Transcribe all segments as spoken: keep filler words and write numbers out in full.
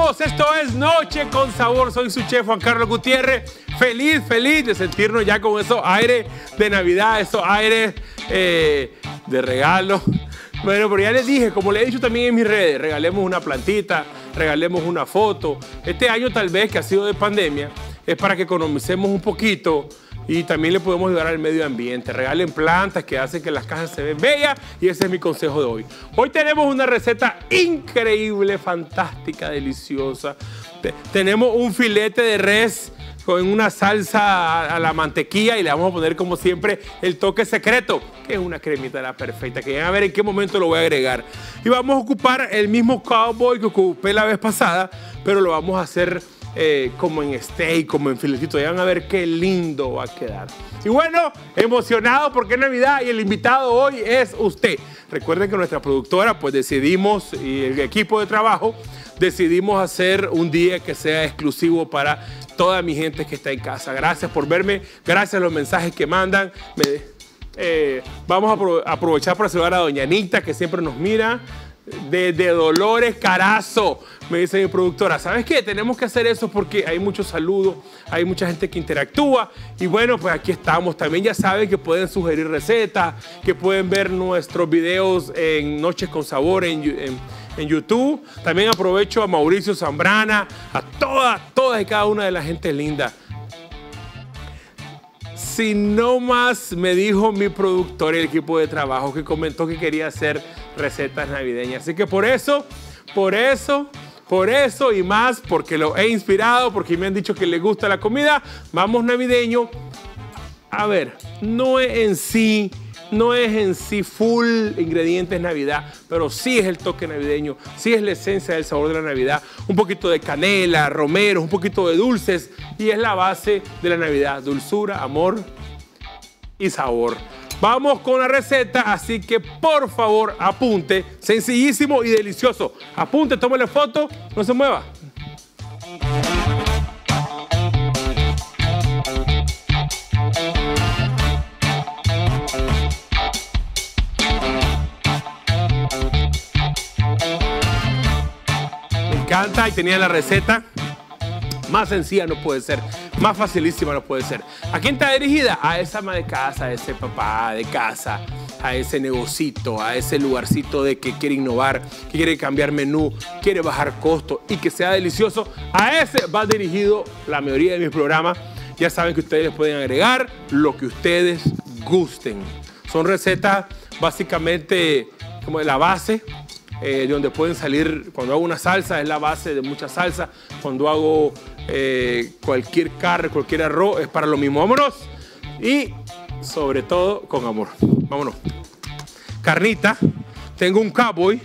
amigos, esto es Noche con Sabor. Soy su chef Juan Carlos Gutiérrez. Feliz, feliz de sentirnos ya con esos aires de Navidad, esos aires eh, de regalo. Bueno, pero ya les dije, como les he dicho también en mis redes, regalemos una plantita, regalemos una foto. Este año tal vez que ha sido de pandemia, es para que economicemos un poquito y también le podemos ayudar al medio ambiente. Regalen plantas que hacen que las casas se vean bellas y ese es mi consejo de hoy. Hoy tenemos una receta increíble, fantástica, deliciosa. Tenemos un filete de res con una salsa a la mantequilla y le vamos a poner como siempre el toque secreto, que es una cremita de la perfecta, que van a ver en qué momento lo voy a agregar. Y vamos a ocupar el mismo cowboy que ocupé la vez pasada, pero lo vamos a hacer Eh, como en steak, como en filetito. Ya van a ver qué lindo va a quedar. Y bueno, emocionado porque es Navidad y el invitado hoy es usted. Recuerden que nuestra productora, pues decidimos, y el equipo de trabajo, decidimos hacer un día que sea exclusivo para toda mi gente que está en casa. Gracias por verme, gracias a los mensajes que mandan. Me, eh, vamos a apro aprovechar para saludar a doña Anita, que siempre nos mira. Desde Dolores Carazo, me dice mi productora, ¿sabes qué? Tenemos que hacer eso porque hay muchos saludos, hay mucha gente que interactúa y bueno, pues aquí estamos. También ya saben que pueden sugerir recetas, que pueden ver nuestros videos en Noches con Sabor en, en, en YouTube. También aprovecho a Mauricio Zambrana, a todas, todas y cada una de la gente linda. Si no más me dijo mi productor y el equipo de trabajo que comentó que quería hacer recetas navideñas. Así que por eso, por eso, por eso y más, porque lo he inspirado, porque me han dicho que les gusta la comida, vamos navideño. A ver, no es en sí, no es en sí full ingredientes Navidad, pero sí es el toque navideño, sí es la esencia del sabor de la Navidad. Un poquito de canela, romero, un poquito de dulces y es la base de la Navidad. Dulzura, amor y sabor. Vamos con la receta, así que por favor apunte. Sencillísimo y delicioso. Apunte, tómale foto, no se mueva. Me encanta y tenía la receta. Más sencilla no puede ser, más facilísima no puede ser. ¿A quién está dirigida? A esa ama de casa, a ese papá de casa, a ese negocito, a ese lugarcito de que quiere innovar, que quiere cambiar menú, quiere bajar costo y que sea delicioso. A ese va dirigido la mayoría de mis programas. Ya saben que ustedes pueden agregar lo que ustedes gusten. Son recetas básicamente como de la base. Eh, de donde pueden salir, cuando hago una salsa, es la base de mucha salsa. Cuando hago eh, cualquier carne, cualquier arroz, es para lo mismo. Vámonos. Y sobre todo con amor. Vámonos. Carnita. Tengo un cowboy.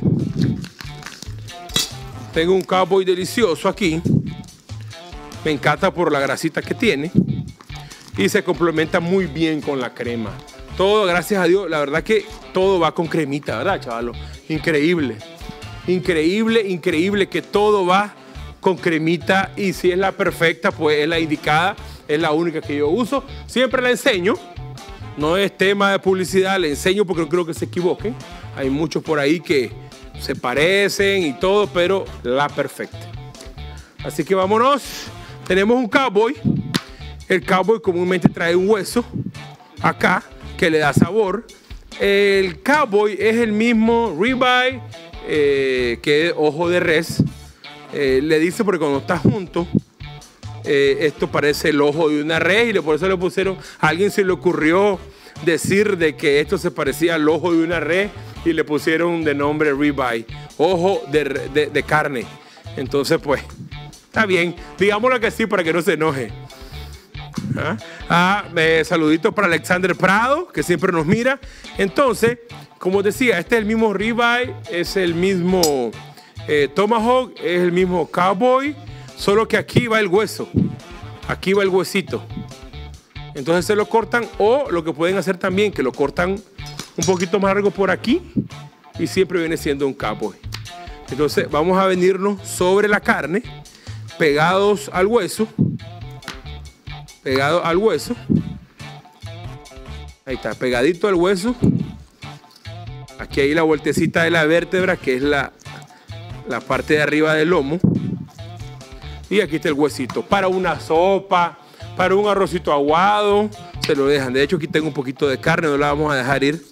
Tengo un cowboy delicioso aquí. Me encanta por la grasita que tiene. Y se complementa muy bien con la crema. Todo, gracias a Dios, la verdad que todo va con cremita, ¿verdad, chavalos? Increíble, increíble, increíble que todo va con cremita y si es la perfecta, pues es la indicada, es la única que yo uso. Siempre la enseño, no es tema de publicidad, la enseño porque no creo que se equivoquen. Hay muchos por ahí que se parecen y todo, pero la perfecta. Así que vámonos, tenemos un cowboy. El cowboy comúnmente trae un hueso acá, que le da sabor. El cowboy es el mismo ribeye eh, que es ojo de res. Eh, le dice porque cuando está junto, eh, esto parece el ojo de una res y por eso le pusieron, a alguien se le ocurrió decir de que esto se parecía al ojo de una res y le pusieron de nombre ribeye, ojo de, de, de carne. Entonces pues, está bien, digámoslo que sí para que no se enoje. Ah, ah, eh, saluditos para Alexander Prado, que siempre nos mira. Entonces, como decía, este es el mismo ribeye, es el mismo eh, tomahawk, es el mismo cowboy, solo que aquí va el hueso, aquí va el huesito. Entonces se lo cortan o lo que pueden hacer también, que lo cortan un poquito más largo por aquí y siempre viene siendo un cowboy. Entonces vamos a venirnos sobre la carne, pegados al hueso. Pegado al hueso. Ahí está, pegadito al hueso. Aquí hay la vueltecita de la vértebra, que es la, la parte de arriba del lomo. Y aquí está el huesito. Para una sopa, para un arrocito aguado, se lo dejan. De hecho, aquí tengo un poquito de carne, no la vamos a dejar ir.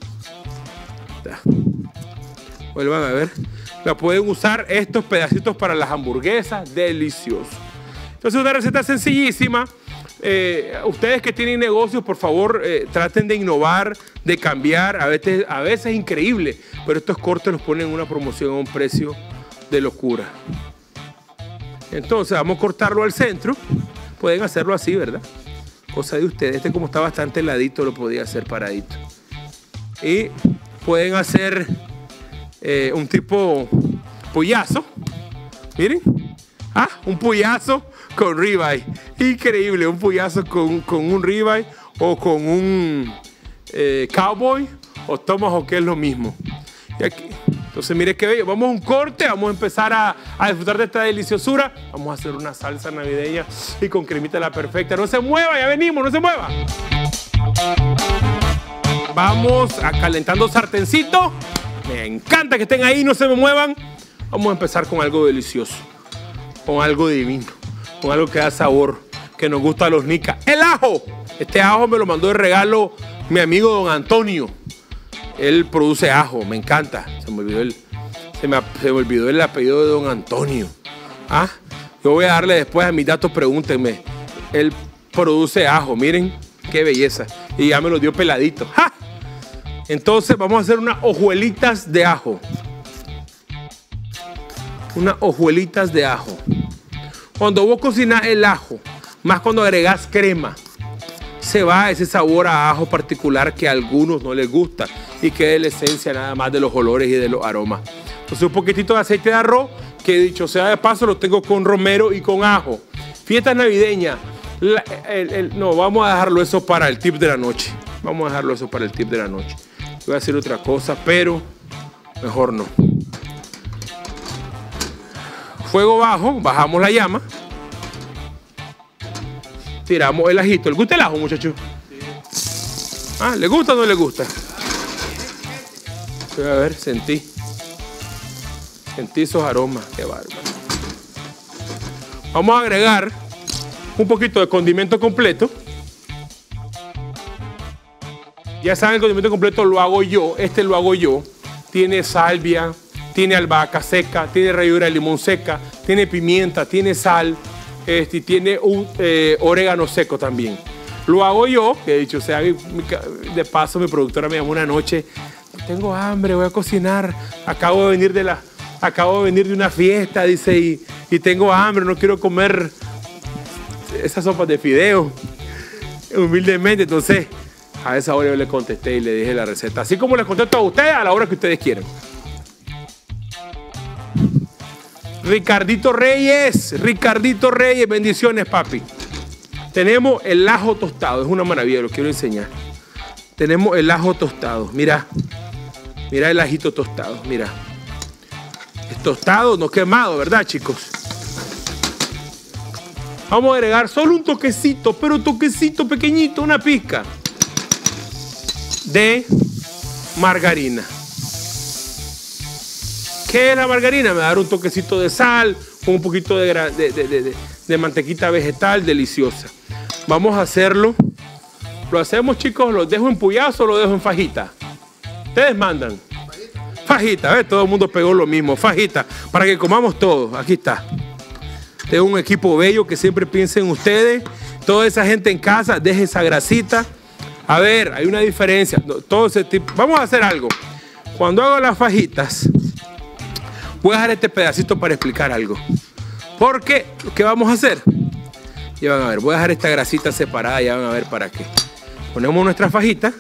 Vuelvan a ver. La pueden usar estos pedacitos para las hamburguesas, delicioso. Entonces, una receta sencillísima. Eh, ustedes que tienen negocios, por favor, eh, traten de innovar, de cambiar. A veces, a veces es increíble, pero estos cortes los ponen en una promoción a un precio de locura. Entonces, vamos a cortarlo al centro. Pueden hacerlo así, ¿verdad? Cosa de ustedes. Este, como está bastante heladito, lo podía hacer paradito. Y pueden hacer eh, un tipo pollazo. Miren. Ah, un pollazo con ribeye. Increíble, un pollazo con, con un ribeye o con un eh, cowboy o tomahawk, que es lo mismo. Y aquí, entonces, mire qué bello. Vamos a un corte, vamos a empezar a, a disfrutar de esta deliciosura. Vamos a hacer una salsa navideña y con cremita la perfecta. No se mueva, ya venimos, no se mueva. Vamos a calentando sartencito. Me encanta que estén ahí, no se me muevan. Vamos a empezar con algo delicioso, con algo divino, con algo que da sabor, que nos gusta a los nicas. El ajo. Este ajo me lo mandó de regalo mi amigo don Antonio. Él produce ajo, me encanta. Se me olvidó el, se me, se me olvidó el apellido de don Antonio. ¿Ah? Yo voy a darle después a mis datos, pregúntenme. Él produce ajo, miren qué belleza. Y ya me lo dio peladito. ¡Ja! Entonces vamos a hacer unas hojuelitas de ajo. Unas hojuelitas de ajo. Cuando vos cocinás el ajo, más cuando agregás crema, se va ese sabor a ajo particular que a algunos no les gusta y que es la esencia nada más de los olores y de los aromas. Entonces un poquitito de aceite de arroz, que dicho sea de paso lo tengo con romero y con ajo. Fiesta navideña. La, el, el, no, vamos a dejarlo eso para el tip de la noche. Vamos a dejarlo eso para el tip de la noche. Voy a hacer otra cosa, pero mejor no. Fuego bajo, bajamos la llama. Tiramos el ajito. ¿Le gusta el ajo, muchachos? Sí. Ah, ¿le gusta o no le gusta? A ver, sentí. Sentí esos aromas. Qué bárbaro. Vamos a agregar un poquito de condimento completo. Ya saben, el condimento completo lo hago yo. Este lo hago yo. Tiene salvia, tiene albahaca seca, tiene ralladura de limón seca, tiene pimienta, tiene sal. Este, tiene un eh, orégano seco también. Lo hago yo, que he dicho, o sea, de paso mi productora me llamó una noche, tengo hambre, voy a cocinar, acabo de venir de la, acabo de venir de una fiesta, dice, y, y tengo hambre, no quiero comer esas sopas de fideo, humildemente. Entonces, a esa hora yo le contesté y le dije la receta, así como les contesto a ustedes a la hora que ustedes quieran. Ricardito Reyes, Ricardito Reyes, bendiciones, papi. Tenemos el ajo tostado, es una maravilla, lo quiero enseñar. Tenemos el ajo tostado, mira, mira el ajito tostado, mira. Es tostado, no quemado, ¿verdad, chicos? Vamos a agregar solo un toquecito, pero toquecito pequeñito, una pizca de margarina. ¿Qué es la margarina? Me va a dar un toquecito de sal, con un poquito de, de, de, de, de mantequita vegetal deliciosa. Vamos a hacerlo. Lo hacemos, chicos, lo dejo en puyazo o lo dejo en fajita. Ustedes mandan. Fajita, fajita, ¿ves? Todo el mundo pegó lo mismo. Fajita, para que comamos todo. Aquí está. Tengo un equipo bello que siempre piensa en ustedes. Toda esa gente en casa, deje esa grasita. A ver, hay una diferencia. Todo ese tipo. Vamos a hacer algo. Cuando hago las fajitas, voy a dejar este pedacito para explicar algo. Porque, ¿qué vamos a hacer? Ya van a ver, voy a dejar esta grasita separada, ya van a ver para qué. Ponemos nuestra fajita.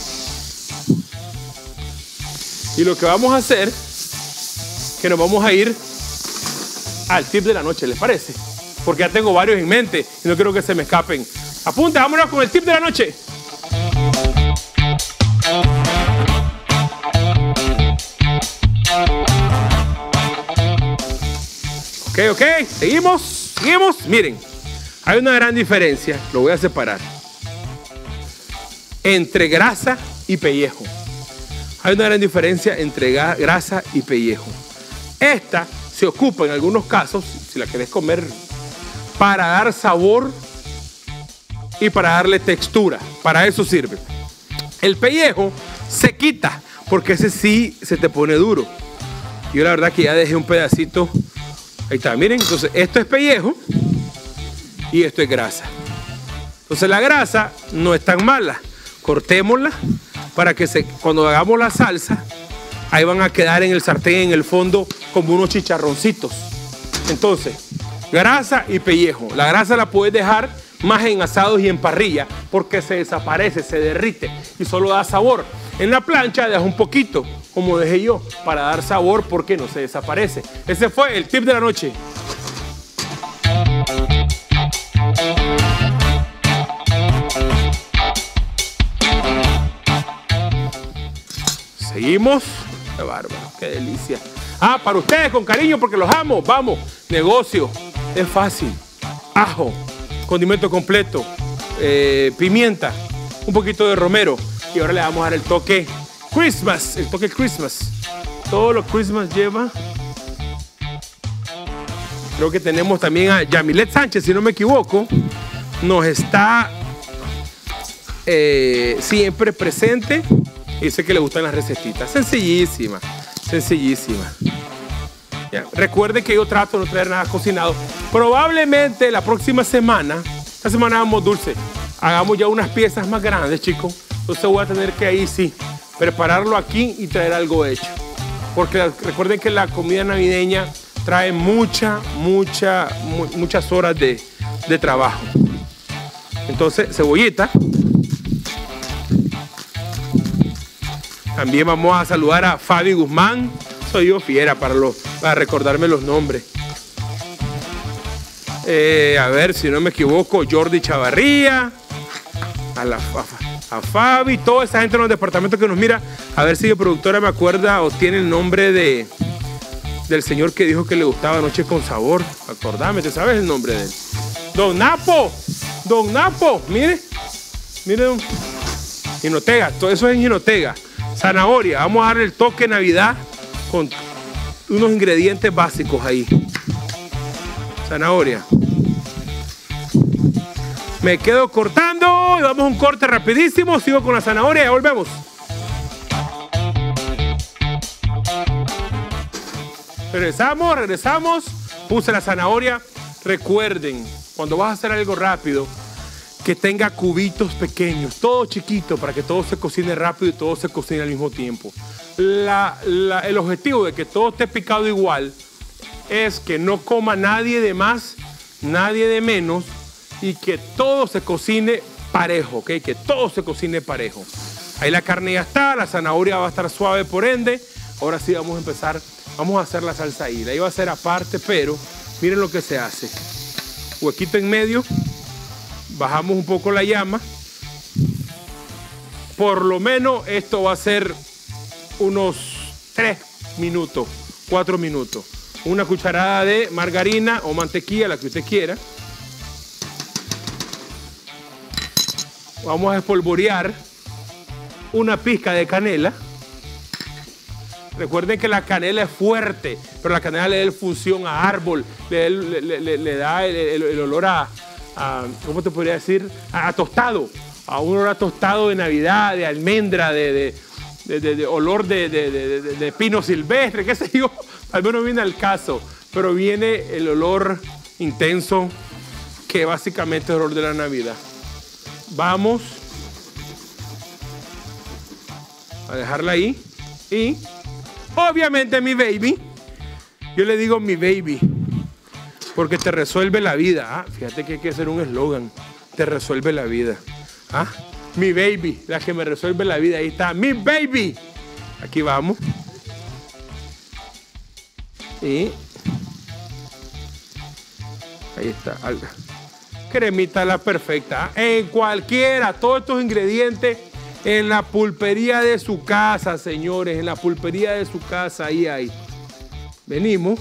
Y lo que vamos a hacer, que nos vamos a ir al tip de la noche, ¿les parece? Porque ya tengo varios en mente y no quiero que se me escapen. Apunta, vámonos con el tip de la noche. Ok, ok, seguimos, seguimos. Miren, hay una gran diferencia, lo voy a separar, entre grasa y pellejo. Hay una gran diferencia entre grasa y pellejo. Esta se ocupa en algunos casos, si la querés comer para dar sabor y para darle textura. Para eso sirve. El pellejo se quita, porque ese sí se te pone duro. Yo la verdad que ya dejé un pedacito. Ahí está, miren. Entonces esto es pellejo y esto es grasa. Entonces la grasa no es tan mala. Cortémosla para que se, cuando hagamos la salsa, ahí van a quedar en el sartén, en el fondo, como unos chicharroncitos. Entonces, grasa y pellejo. La grasa la puedes dejar más en asados y en parrilla, porque se desaparece, se derrite y solo da sabor. En la plancha dejas un poquito, como dejé yo, para dar sabor, porque no se desaparece. Ese fue el tip de la noche. Seguimos. Qué bárbaro, qué delicia. Ah, para ustedes, con cariño, porque los amo. Vamos, negocio. Es fácil. Ajo, condimento completo, eh, pimienta, un poquito de romero. Y ahora le vamos a dar el toque Christmas, el toque Christmas. Todo lo Christmas lleva. Creo que tenemos también a Yamilet Sánchez, si no me equivoco. Nos está eh, siempre presente. Y dice que le gustan las recetitas. Sencillísima, sencillísima. Ya. Recuerden que yo trato de no traer nada cocinado. Probablemente la próxima semana, esta semana hagamos dulce, hagamos ya unas piezas más grandes, chicos. Entonces voy a tener que ahí sí, prepararlo aquí y traer algo hecho. Porque recuerden que la comida navideña trae mucha, mucha, mu muchas horas de, de trabajo. Entonces, cebollita. También vamos a saludar a Fabi Guzmán. Soy yo fiera para, los, para recordarme los nombres. Eh, a ver, si no me equivoco, Jordi Chavarría. A, la, a, a Fabi, toda esa gente en los departamentos que nos mira. A ver si mi productora me acuerda o tiene el nombre de, del señor que dijo que le gustaba Noche con Sabor. Acordame, ¿te sabes el nombre de él? Don Napo. Don Napo, mire. Mire, don Jinotega. Todo eso es en Jinotega. Zanahoria, vamos a darle el toque Navidad con unos ingredientes básicos ahí. Zanahoria. Me quedo cortando y vamos a un corte rapidísimo. Sigo con la zanahoria y ya volvemos. Regresamos, regresamos. Puse la zanahoria. Recuerden, cuando vas a hacer algo rápido, que tenga cubitos pequeños, todo chiquito, para que todo se cocine rápido y todo se cocine al mismo tiempo. La, la, el objetivo de que todo esté picado igual es que no coma nadie de más, nadie de menos, y que todo se cocine parejo, ¿ok? Que todo se cocine parejo. Ahí la carne ya está, la zanahoria va a estar suave por ende. Ahora sí vamos a empezar, vamos a hacer la salsa ahí. La iba a hacer aparte, pero miren lo que se hace. Huequito en medio. Bajamos un poco la llama. Por lo menos esto va a ser unos tres minutos, cuatro minutos. Una cucharada de margarina o mantequilla, la que usted quiera. Vamos a espolvorear una pizca de canela. Recuerden que la canela es fuerte, pero la canela le da función a árbol, le, le, le, le da el, el, el olor a... A, ¿cómo te podría decir? A, a tostado, a un olor a tostado de Navidad, de almendra, de, de, de, de, de olor de, de, de, de, de pino silvestre, qué sé yo, al menos viene al caso, pero viene el olor intenso que básicamente es el olor de la Navidad. Vamos a dejarla ahí y obviamente mi baby, yo le digo mi baby, porque te resuelve la vida. Ah, fíjate que hay que hacer un eslogan. Te resuelve la vida. Ah, mi baby, la que me resuelve la vida. Ahí está, mi baby. Aquí vamos. Y ahí está. Cremita la perfecta. En cualquiera, todos estos ingredientes en la pulpería de su casa, señores. En la pulpería de su casa, ahí hay. Venimos.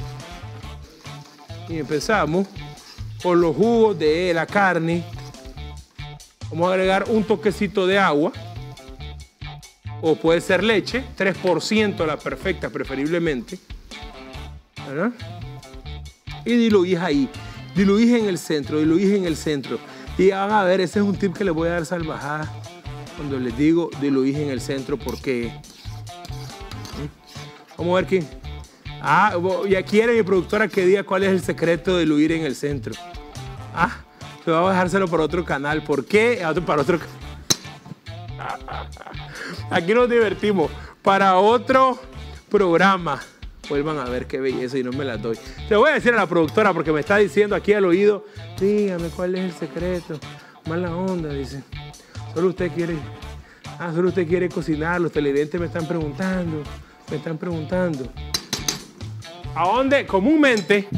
Y empezamos con los jugos de la carne. Vamos a agregar un toquecito de agua. O puede ser leche. tres por ciento la perfecta, preferiblemente. ¿Verdad? Y diluís ahí. Diluís en el centro, diluís en el centro. Y van a ver, ese es un tip que les voy a dar salvajada cuando les digo diluís en el centro, porque... Vamos a ver quién. Ah, ya quiere mi productora que diga cuál es el secreto de diluir en el centro. Ah, pero vamos a dejárselo para otro canal. ¿Por qué? Para otro canal. Aquí nos divertimos. Para otro programa. Vuelvan a ver qué belleza y no me las doy. Le voy a decir a la productora porque me está diciendo aquí al oído, dígame cuál es el secreto. Mala onda, dice. Solo usted quiere, ah, solo usted quiere cocinar. Los televidentes me están preguntando, me están preguntando. ¿A dónde? Comúnmente,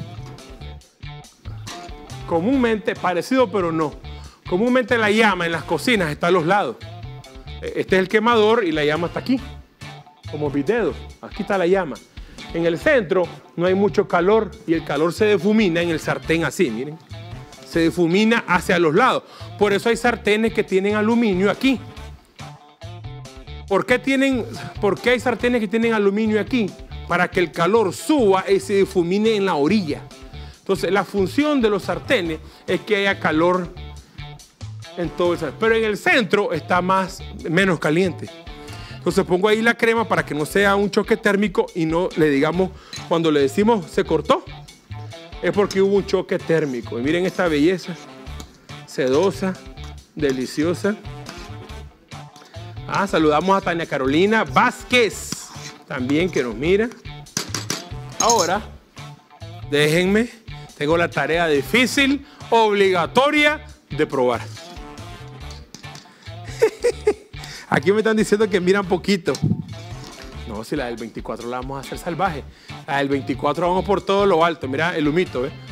comúnmente, parecido pero no. Comúnmente la llama en las cocinas está a los lados. Este es el quemador y la llama está aquí, como mi dedo. Aquí está la llama. En el centro no hay mucho calor y el calor se difumina en el sartén así, miren. Se difumina hacia los lados. Por eso hay sartenes que tienen aluminio aquí. ¿Por qué, tienen, ¿Por qué hay sartenes que tienen aluminio aquí? Para que el calor suba y se difumine en la orilla. Entonces, la función de los sartenes es que haya calor en todo el sartén. Pero en el centro está más, menos caliente. Entonces pongo ahí la crema para que no sea un choque térmico y no le digamos, cuando le decimos se cortó, es porque hubo un choque térmico. Y miren esta belleza, sedosa, deliciosa. Ah, saludamos a Tania Carolina Vázquez, también que nos mira. Ahora, déjenme, tengo la tarea difícil, obligatoria de probar. Aquí me están diciendo que miran poquito. No, si la del veinticuatro la vamos a hacer salvaje. La del veinticuatro vamos por todo lo alto. Mira el humito, ¿ves?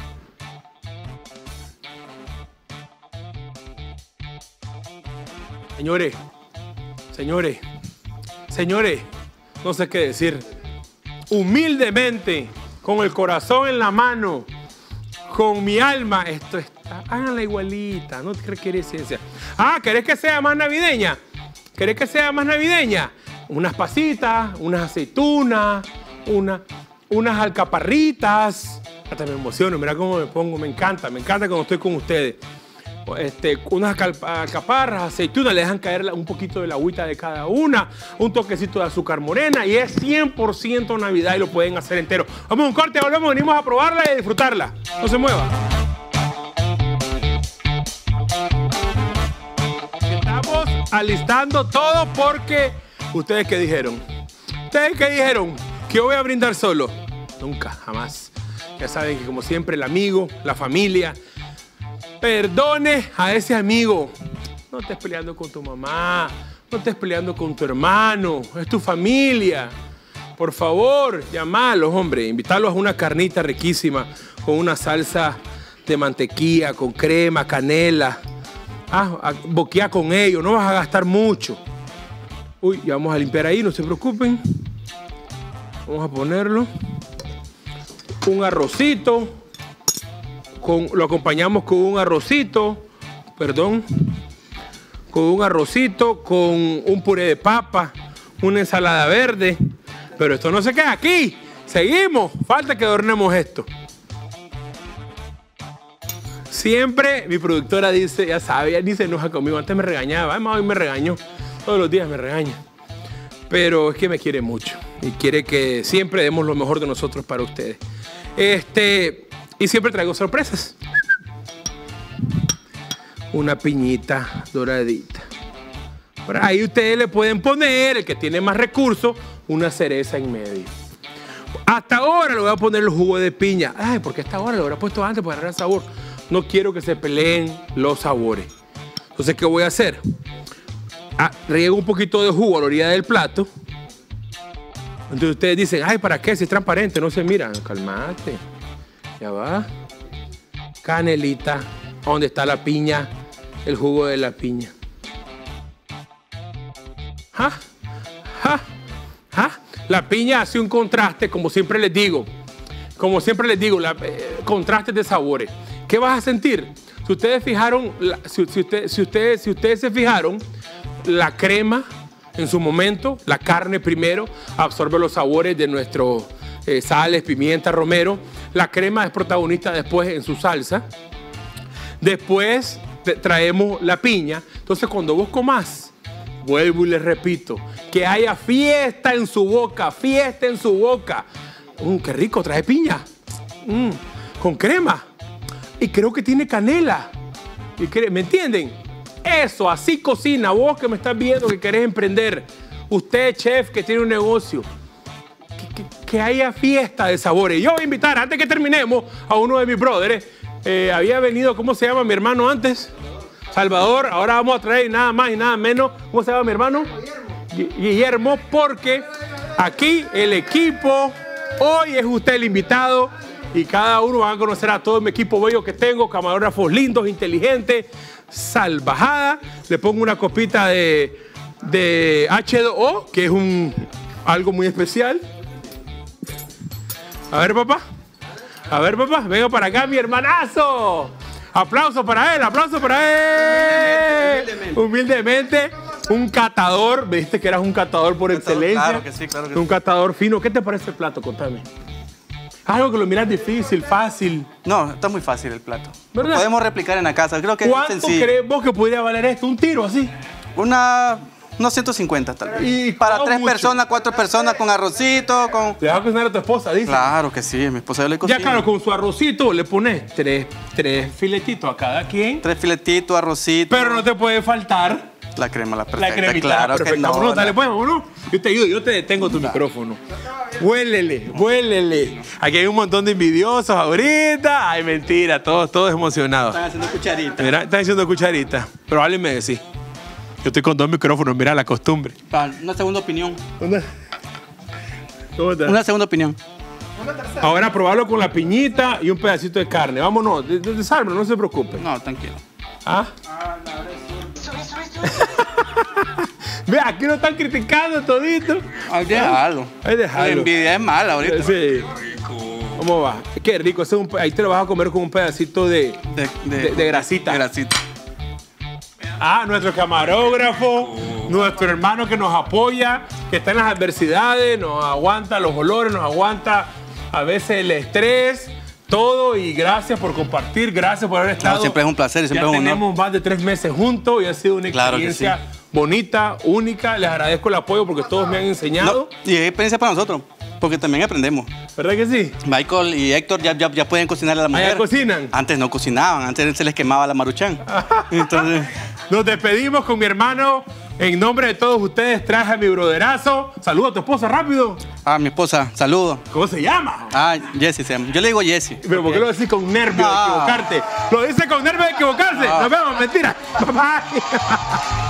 Señores, señores, señores, no sé qué decir. Humildemente, con el corazón en la mano, con mi alma, esto está. Háganla igualita, no requiere ciencia. Ah, ¿querés que sea más navideña? ¿Querés que sea más navideña? Unas pasitas, unas aceitunas, una, unas alcaparritas. Hasta me emociono, mira cómo me pongo, me encanta, me encanta cuando estoy con ustedes. Este, unas alcaparras, aceitunas, le dejan caer un poquito de la agüita de cada una, un toquecito de azúcar morena y es cien por ciento Navidad y lo pueden hacer entero. Vamos a un corte, volvemos, venimos a probarla y a disfrutarla. No se mueva. Alistando todo porque ustedes qué dijeron, ustedes qué dijeron, que yo voy a brindar solo, nunca, jamás. Ya saben que como siempre el amigo, la familia, perdone a ese amigo. No estés peleando con tu mamá, no estés peleando con tu hermano, es tu familia. Por favor, llamalos, hombre, invitarlos a una carnita riquísima con una salsa de mantequilla, con crema, canela. Ah, boquear con ellos, no vas a gastar mucho. Uy, ya vamos a limpiar ahí, no se preocupen. Vamos a ponerlo. Un arrocito. Con, lo acompañamos con un arrocito, perdón, con un arrocito, con un puré de papa, una ensalada verde. Pero esto no se queda aquí. Seguimos, falta que adornemos esto. Siempre mi productora dice, ya sabe, ni se enoja conmigo. Antes me regañaba, además hoy me regañó. Todos los días me regaña. Pero es que me quiere mucho y quiere que siempre demos lo mejor de nosotros para ustedes. Este, y siempre traigo sorpresas. Una piñita doradita. Por ahí ustedes le pueden poner, el que tiene más recursos, una cereza en medio. Hasta ahora le voy a poner el jugo de piña. Ay, porque hasta ahora lo hubiera puesto antes para agarrar sabor. No quiero que se peleen los sabores. Entonces, ¿qué voy a hacer? Ah, riego un poquito de jugo a la orilla del plato. Entonces ustedes dicen, ay, ¿para qué? Si es transparente, no se mira. Calmate. Ya va. Canelita. ¿Dónde está la piña? El jugo de la piña. ¿Ah? ¿Ah? ¿Ah? La piña hace un contraste, como siempre les digo. Como siempre les digo, la, eh, contrastes de sabores. ¿Qué vas a sentir? Si ustedes fijaron, la, si, si, usted, si, ustedes, si ustedes se fijaron, la crema en su momento, la carne primero, absorbe los sabores de nuestro eh, sales, pimienta, romero. La crema es protagonista después en su salsa. Después traemos la piña. Entonces, cuando vos comás, vuelvo y les repito, que haya fiesta en su boca, fiesta en su boca. Mm, qué rico, trae piña. Mm, con crema. Y creo que tiene canela. Y cre- ¿Me entienden? Eso, así cocina. Vos que me estás viendo, que querés emprender. Usted, chef, que tiene un negocio. Que, que, que haya fiesta de sabores. Yo voy a invitar, antes que terminemos, a uno de mis brothers. Eh, había venido, ¿cómo se llama mi hermano antes? Salvador. Ahora vamos a traer nada más y nada menos. ¿Cómo se llama mi hermano? Guillermo. Guillermo, porque aquí el equipo, hoy es usted el invitado y cada uno va a conocer a todo mi equipo bello que tengo, camarógrafos lindos, inteligentes, salvajada. Le pongo una copita de, de H dos O, que es un, algo muy especial. A ver, papá. A ver, papá, venga para acá, mi hermanazo. Aplauso para él, aplauso para él. Humildemente. Humildemente. Un catador, viste que eras un catador por excelencia. Claro que sí, claro que un sí. catador fino. ¿Qué te parece el plato? Contame. Algo que lo miras difícil, fácil. No, está muy fácil el plato. ¿Verdad? Lo podemos replicar en la casa. Creo que es ¿Cuánto sencillo. crees vos que podría valer esto? Un tiro así. Una, unos ciento cincuenta tal vez. Y Para todo tres mucho. personas, cuatro personas con arrocito, con... Le vas a cocinar a tu esposa, dice. Claro que sí, mi esposa yo le cocino. Ya claro, con su arrocito le pones tres, tres filetitos a cada quien. Tres filetitos, arrocito. Pero no te puede faltar La crema, la perfecta. la cremita. Claro perfecta. que no. Vámonos, dale la- pues, vámonos. Yo te ayudo, yo te detengo tu micrófono. Huélele, huélele. Aquí hay un montón de envidiosos ahorita. Ay, mentira, todos, todos emocionados. Están haciendo cucharitas. Mira, están haciendo cucharita. Probablemente sí. Yo estoy con dos micrófonos, mira la costumbre. Pa- Una segunda opinión. ¿Dónde? ¿Cómo está? Una segunda opinión. Ahora probarlo con la piñita y un pedacito de carne. Vámonos, de, de, desármelo, no se preocupe. No, tranquilo. ¿Ah? Ve, aquí lo están criticando todito. Hay que dejarlo. Hay que dejarlo. La envidia es mala ahorita. Sí. ¿Cómo va? Qué rico. Ese es un pe- ahí te lo vas a comer con un pedacito de, De, de- de grasita. De grasita. Ah, nuestro camarógrafo, nuestro hermano que nos apoya, que está en las adversidades, nos aguanta los olores, nos aguanta a veces el estrés, todo. Y gracias por compartir, gracias por haber estado. No, siempre es un placer y siempre ya es un honor. tenemos más de tres meses juntos y ha sido una Claro que experiencia bonita, única. Les agradezco el apoyo porque todos me han enseñado. No, y es experiencia para nosotros, porque también aprendemos. ¿Verdad que sí? Michael y Héctor ya, ya, ya pueden cocinar a la mujer. ¿Allá cocinan? Antes no cocinaban, antes se les quemaba la maruchan. Entonces, Nos despedimos con mi hermano. En nombre de todos ustedes traje a mi broderazo. Saluda a tu esposa rápido. ah, mi esposa, saludos. ¿Cómo se llama? Ah, Jessie se llama. Yo le digo Jessie. Pero ¿por qué lo decís con nervios de No. equivocarte? Lo dice con nervios de equivocarse. No. Nos vemos, mentira. Bye bye.